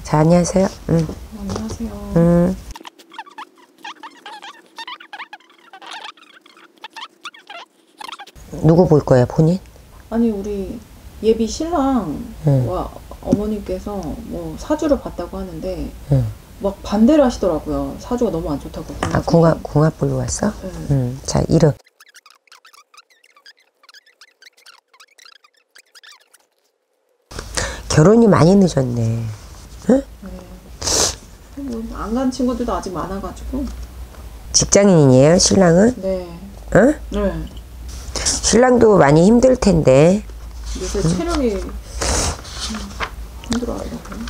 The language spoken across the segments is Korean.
자, 안녕하세요. 안녕하세요. 누구 볼 거야, 본인? 아니 우리 예비 신랑과 어머님께서 뭐 사주를 봤다고 하는데 막 반대를 하시더라고요. 사주가 너무 안 좋다고. 아, 궁합 보러 왔어? 네. 자, 이름. 결혼이 많이 늦었네. 응? 네. 뭐안 간 친구들도 아직 많아가지고. 직장인이에요, 신랑은? 네. 응? 네. 신랑도 많이 힘들 텐데. 요새 체력이 힘들어하더라고요.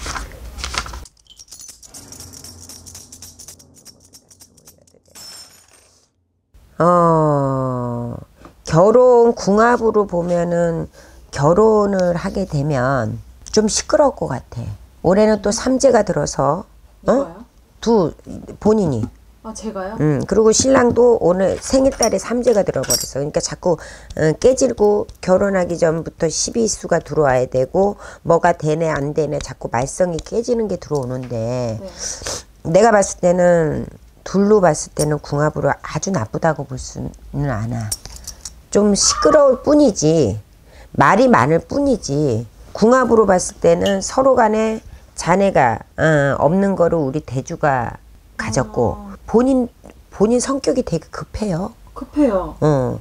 결혼 궁합으로 보면은 결혼을 하게 되면 좀 시끄러울 것 같아. 올해는 또 삼재가 들어서. 누가요? 본인이. 아, 제가요? 그리고 신랑도 오늘 생일달에 삼재가 들어버렸어. 그러니까 자꾸 깨질고 결혼하기 전부터 십이수가 들어와야 되고 뭐가 되네 안 되네 자꾸 말썽이 깨지는 게 들어오는데 네. 내가 봤을 때는 둘로 봤을 때는 궁합으로 아주 나쁘다고 볼 수는 않아. 좀 시끄러울 뿐이지 말이 많을 뿐이지 궁합으로 봤을 때는 서로 간에 자네가 없는 거를 우리 대주가 가졌고 본인 성격이 되게 급해요. 급해요.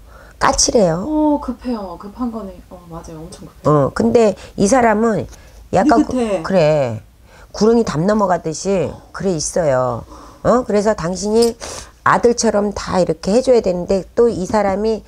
까칠해요. 급해요. 급한 거네. 맞아요. 엄청 급해요. 근데 이 사람은 약간 느긋해. 그래. 구렁이 담 넘어가듯이 그래 있어요. 그래서 당신이 아들처럼 다 이렇게 해줘야 되는데 또 이 사람이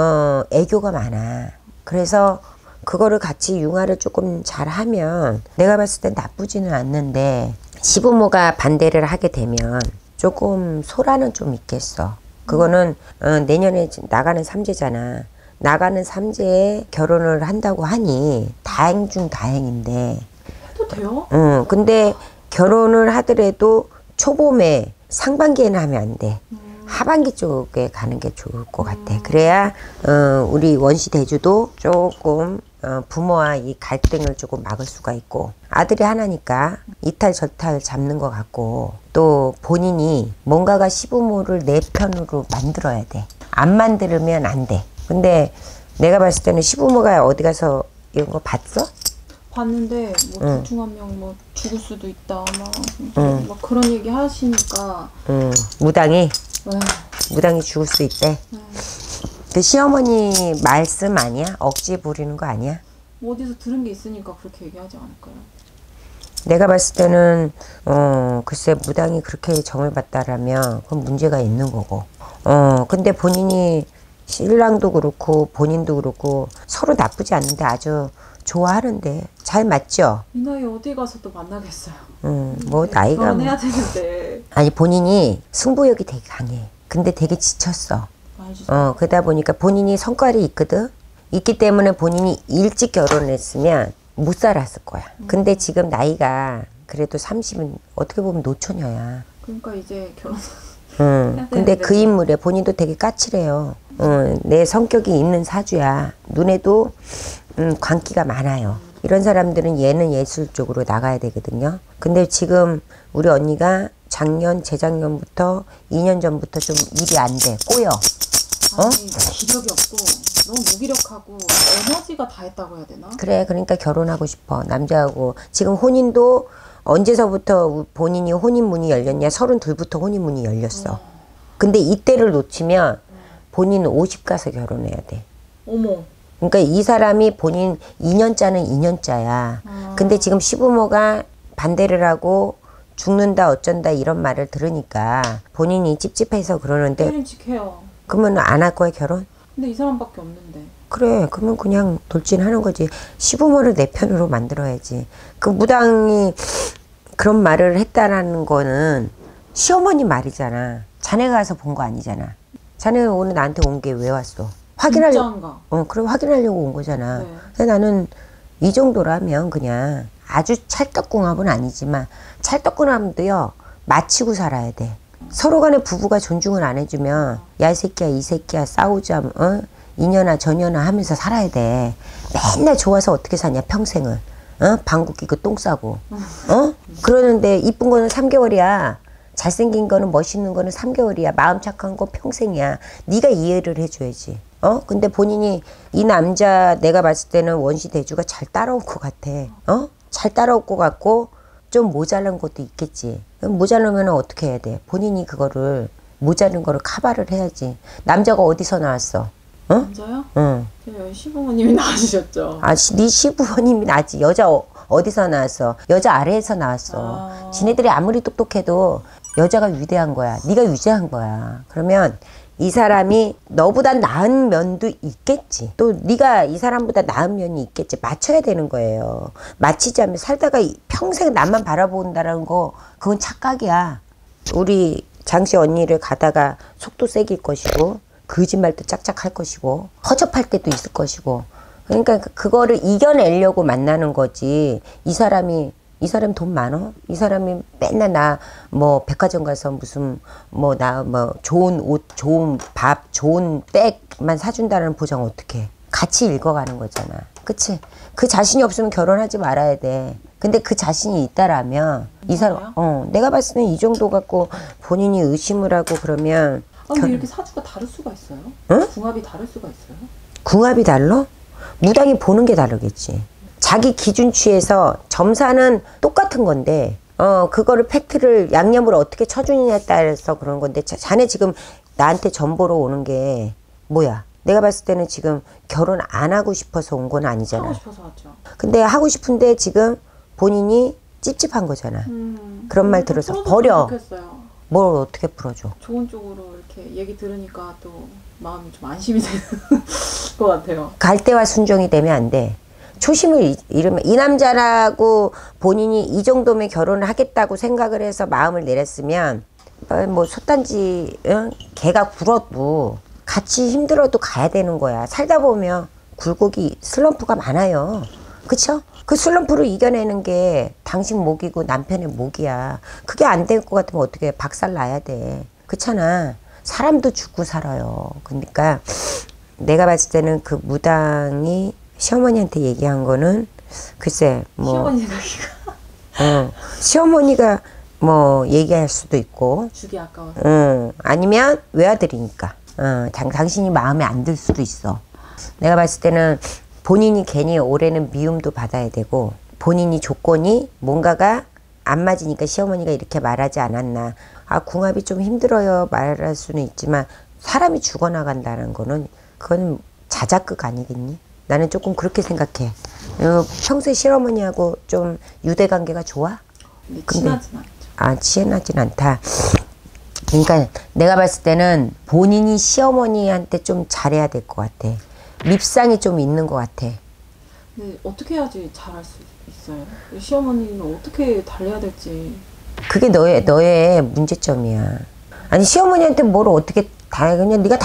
애교가 많아. 그래서 그거를 같이 융화를 조금 잘하면 내가 봤을 땐 나쁘지는 않는데 시부모가 반대를 하게 되면 조금 소란은 좀 있겠어. 그거는 내년에 나가는 삼재잖아. 나가는 삼재에 결혼을 한다고 하니 다행 중 다행인데 해도 돼요? 근데 결혼을 하더라도 초봄에 상반기에는 하면 안 돼. 하반기 쪽에 가는 게 좋을 것 같아. 그래야 우리 원시 대주도 조금 부모와 이 갈등을 조금 막을 수가 있고 아들이 하나니까 이탈 저탈 잡는 것 같고 또 본인이 뭔가가 시부모를 내 편으로 만들어야 돼. 안 만들면 안 돼. 근데 내가 봤을 때는 시부모가 어디 가서 이런 거 봤어? 봤는데 뭐 둘 중 한 명 뭐 죽을 수도 있다 막 그런 얘기 하시니까 무당이 에휴. 무당이 죽을 수 있대. 그 시어머니 말씀 아니야? 억지 부리는 거 아니야? 뭐 어디서 들은 게 있으니까 그렇게 얘기하지 않을까요? 내가 봤을 때는 글쎄 무당이 그렇게 정을 봤다라면 그건 문제가 있는 거고. 근데 본인이 신랑도 그렇고 본인도 그렇고 서로 나쁘지 않는데 아주 좋아하는데 잘 맞죠? 이 나이에 어디 가서 또 만나겠어요. 뭐 나이가 결혼해야 되는데. 아니 본인이 승부욕이 되게 강해. 근데 되게 지쳤어. 그러다 보니까 본인이 성깔이 있거든. 있기 때문에 본인이 일찍 결혼했으면 못 살았을 거야. 근데 지금 나이가 그래도 30은 어떻게 보면 노처녀야. 그러니까 이제 결혼. 근데 그 인물에 본인도 되게 까칠해요. 내 성격이 있는 사주야. 눈에도 광기가 많아요. 이런 사람들은 예능 예술 쪽으로 나가야 되거든요. 근데 지금 우리 언니가 작년, 재작년부터 2년 전부터 좀 일이 안 돼. 꼬여. 아니, 기력이 없고 너무 무기력하고 에너지가 다 했다고 해야 되나? 그래, 그러니까 결혼하고 싶어. 남자하고. 지금 혼인도 언제서부터 본인이 혼인문이 열렸냐? 32부터 혼인문이 열렸어. 근데 이때를 놓치면 본인은 50 가서 결혼해야 돼. 어머. 그러니까 이 사람이 본인 2년짜는 2년짜야. 근데 지금 시부모가 반대를 하고 죽는다 어쩐다 이런 말을 들으니까 본인이 찝찝해서 그러는데 때림직해요. 그러면 안 할 거야 결혼? 근데 이 사람밖에 없는데. 그래 그러면 그냥 돌진하는 거지. 시부모를 내 편으로 만들어야지. 그 무당이 그런 말을 했다라는 거는 시어머니 말이잖아. 자네가 가서 본 거 아니잖아. 자네가 오늘 나한테 온 게 왜 왔어? 확인하려고. 그럼 확인하려고 온 거잖아. 네. 근데 나는 이 정도라면 그냥 아주 찰떡궁합은 아니지만 찰떡궁합도요 마치고 살아야 돼. 서로 간에 부부가 존중을 안 해주면 야 이 새끼야 이 새끼야 싸우자 이년아 저년아 하면서 살아야 돼. 맨날 좋아서 어떻게 사냐 평생을. 방구 끼고 똥 싸고. 그러는데 이쁜 거는 3개월이야. 잘생긴 거는 멋있는 거는 3개월이야. 마음 착한 거 평생이야. 네가 이해를 해줘야지. 근데 본인이 이 남자 내가 봤을 때는 원시 대주가 잘 따라올 것 같아. 잘 따라올 것 같고 좀 모자란 것도 있겠지. 그럼 모자르면 어떻게 해야 돼? 본인이 그거를 모자른 거를 커버를 해야지. 남자가 어디서 나왔어? 남자요? 응. 저희 시부모님이 낳으셨죠. 네 시부모님이 나지. 여자 어디서 나왔어? 여자 아래에서 나왔어. 지네들이 아무리 똑똑해도 여자가 위대한 거야. 네가 위대한 거야. 그러면 이 사람이 너보다 나은 면도 있겠지. 또 네가 이 사람보다 나은 면이 있겠지. 맞춰야 되는 거예요. 맞히지 않으면 살다가 평생 나만 바라본다는 거 그건 착각이야. 우리 장씨 언니를 가다가 속도 세길 것이고 거짓말도 짝짝 할 것이고 허접할 때도 있을 것이고 그러니까 그거를 이겨내려고 만나는 거지. 이 사람이 돈 많어? 이 사람이 맨날 나 뭐 백화점 가서 무슨 좋은 옷, 좋은 밥, 좋은 백만 사준다는 보장 어떡해. 같이 읽어가는 거잖아. 그치? 그 자신이 없으면 결혼하지 말아야 돼. 근데 그 자신이 있다라면 이 사람 내가 봤을 때는 이 정도 갖고 본인이 의심을 하고 그러면 근데 이렇게 사주가 다를 수가 있어요? 응? 궁합이 다를 수가 있어요? 궁합이 달라? 무당이 보는 게 다르겠지. 자기 기준치에서 점사는 똑같은 건데 그거를 팩트를 양념을 어떻게 쳐주느냐에 따라서 그런 건데 자네 지금 나한테 전보러 오는 게 뭐야? 내가 봤을 때는 지금 결혼 안 하고 싶어서 온 건 아니잖아. 하고 싶어서 왔죠. 근데 하고 싶은데 지금 본인이 찝찝한 거잖아. 그런 말 들어서 버려. 좋겠어요. 뭘 어떻게 풀어줘? 좋은 쪽으로 이렇게 얘기 들으니까 또 마음이 좀 안심이 되는 것 같아요. 갈대와 순종이 되면 안 돼. 초심을 잃으면 이 남자라고 본인이 이 정도면 결혼을 하겠다고 생각을 해서 마음을 내렸으면 뭐 솥단지 개가 굴어도 같이 힘들어도 가야 되는 거야. 살다 보면 굴곡이 슬럼프가 많아요. 그쵸? 그 슬럼프를 이겨내는 게 당신 목이고 남편의 목이야. 그게 안 될 것 같으면 어떻게 해? 박살 나야 돼. 그렇잖아. 사람도 죽고 살아요. 그러니까 내가 봤을 때는 그 무당이 시어머니한테 얘기한 거는 글쎄 뭐 시어머니 생각이가 시어머니가 뭐 얘기할 수도 있고 죽이 아까워서 아니면 외아들이니까 당신이 마음에 안 들 수도 있어. 내가 봤을 때는 본인이 괜히 올해는 미움도 받아야 되고 본인이 조건이 뭔가가 안 맞으니까 시어머니가 이렇게 말하지 않았나. 궁합이 좀 힘들어요 말할 수는 있지만 사람이 죽어나간다는 거는 그건 자작극 아니겠니? 나는 조금 그렇게 생각해. 평소에 시어머니하고 좀 유대관계가 좋아? 근데 친하진 않죠. 친하진 않다. 그러니까 내가 봤을 때는 본인이 시어머니한테 좀 잘해야 될 것 같아. 밉상이 좀 있는 것 같아. 근데 어떻게 해야지 잘할 수 있어요? 시어머니는 어떻게 달래야 될지. 그게 너의 문제점이야. 아니 시어머니한테 뭘 어떻게 그냥 네가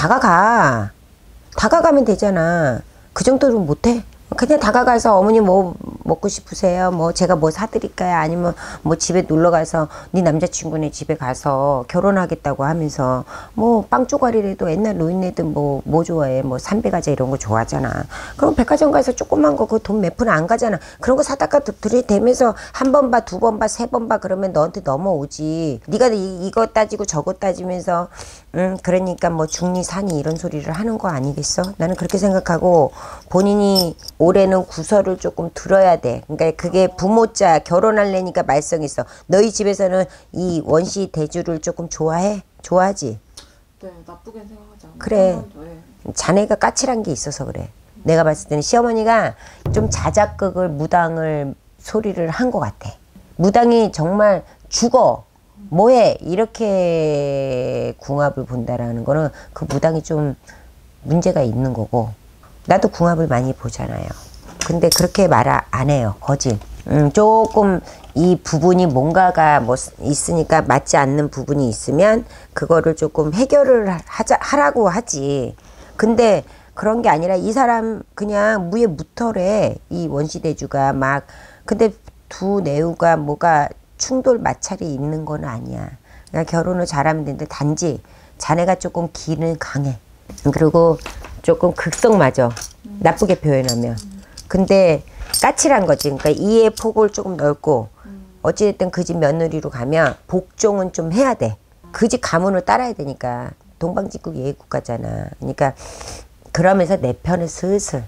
다가가면 되잖아. 그 정도는 못해? 그냥 다가가서 어머니 뭐 먹고 싶으세요? 뭐 제가 뭐 사드릴까요? 아니면 뭐 집에 놀러 가서 네 남자친구네 집에 가서 결혼하겠다고 하면서 뭐 빵 쪼가리라도 옛날 노인네들 뭐 좋아해? 뭐 삼배과자 이런 거 좋아하잖아. 그럼 백화점 가서 조그만 거 그 돈 몇 푼 안 가잖아. 그런 거 사다가 들이대면서 한 번 봐, 두 번 봐, 세 번 봐 그러면 너한테 넘어오지. 네가 이거 따지고 저거 따지면서 그러니까 뭐 중리 산이 이런 소리를 하는 거 아니겠어? 나는 그렇게 생각하고 본인이 올해는 구설을 조금 들어야 돼. 그러니까 그게 부모자 결혼할래니까 말썽 있어. 너희 집에서는 이 원시 대주를 조금 좋아해? 좋아하지? 네, 나쁘게 생각하지 않아요. 그래. 자네가 까칠한 게 있어서 그래. 내가 봤을 때는 시어머니가 좀 자작극을 무당을 소리를 한 것 같아. 무당이 정말 죽어. 뭐해? 이렇게 궁합을 본다라는 거는 그 무당이 좀 문제가 있는 거고. 나도 궁합을 많이 보잖아요. 근데 그렇게 말 안 해요. 거짓. 조금 이 부분이 뭔가가 뭐 있으니까 맞지 않는 부분이 있으면 그거를 조금 해결을 하라고 하지. 근데 그런 게 아니라 이 사람 그냥 무에 무털해. 이 원시대주가 막. 근데 두 내우가 뭐가 충돌 마찰이 있는 건 아니야. 그냥 결혼을 잘하면 되는데 단지 자네가 조금 기는 강해. 그리고 조금 극성 맞아. 나쁘게 표현하면. 근데 까칠한 거지. 그러니까 이해의 폭을 조금 넓고 어찌됐든 그 집 며느리로 가면 복종은 좀 해야 돼. 그 집 가문을 따라야 되니까. 동방직국 예국가잖아. 그러니까 그러면서 내 편을 슬슬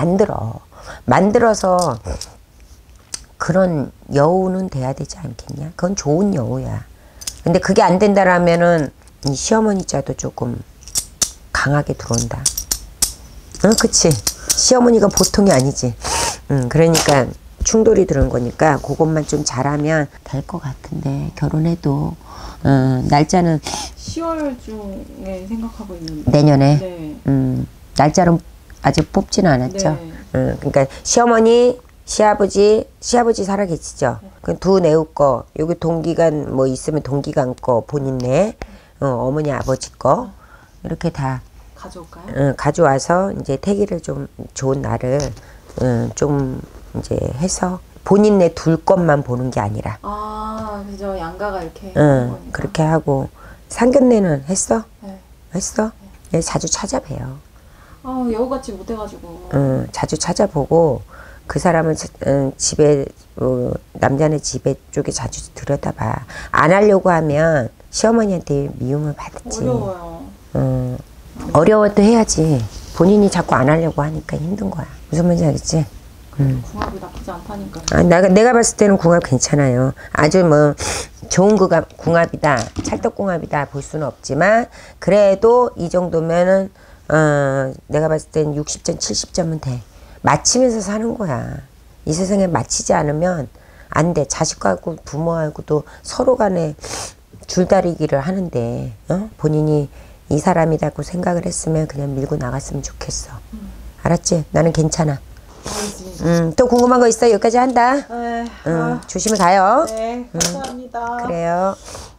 만들어서 그런 여우는 돼야 되지 않겠냐? 그건 좋은 여우야. 근데 그게 안 된다라면은 이 시어머니 자도 조금 강하게 들어온다. 응, 그치? 시어머니가 보통이 아니지. 그러니까 충돌이 들어온 거니까 그것만 좀 잘하면 될 것 같은데 결혼해도 날짜는 10월 중에 생각하고 있는데. 내년에. 네. 날짜는 아직 뽑지는 않았죠. 네. 그러니까 시어머니, 시아버지 살아 계시죠. 그 두 내우 거, 여기 동기간 뭐 있으면 동기간 거 본인네, 어머니 아버지 거 이렇게 다 가져올까요? 가져와서 이제 태기를 좀 좋은 날을 좀 이제 해서 본인네 둘 것만 보는 게 아니라. 아, 그죠. 양가가 이렇게 하는 거니까. 그렇게 하고 상견례는 했어? 네. 했어? 네, 자주 찾아봬요. 아, 여우같이 못해가지고. 자주 찾아보고 그 사람은 집에 남자네 집에 쪽에 자주 들여다봐. 안 하려고 하면 시어머니한테 미움을 받았지. 어려워요. 어려워도 해야지. 본인이 자꾸 안 하려고 하니까 힘든 거야. 무슨 말인지 알겠지? 궁합이 나쁘지 않다니까. 아, 내가 봤을 때는 궁합 괜찮아요. 아주 뭐 좋은 궁합이다, 찰떡궁합이다 볼 수는 없지만 그래도 이 정도면은 내가 봤을 때는 60점, 70점은 돼. 맞추면서 사는 거야. 이 세상에 맞히지 않으면 안 돼. 자식하고 부모하고도 서로 간에 줄다리기를 하는데 본인이 이 사람이라고 생각을 했으면 그냥 밀고 나갔으면 좋겠어. 알았지? 나는 괜찮아. 알겠습니다. 또 궁금한 거 있어? 여기까지 한다. 네. 조심히 가요. 네, 감사합니다. 그래요.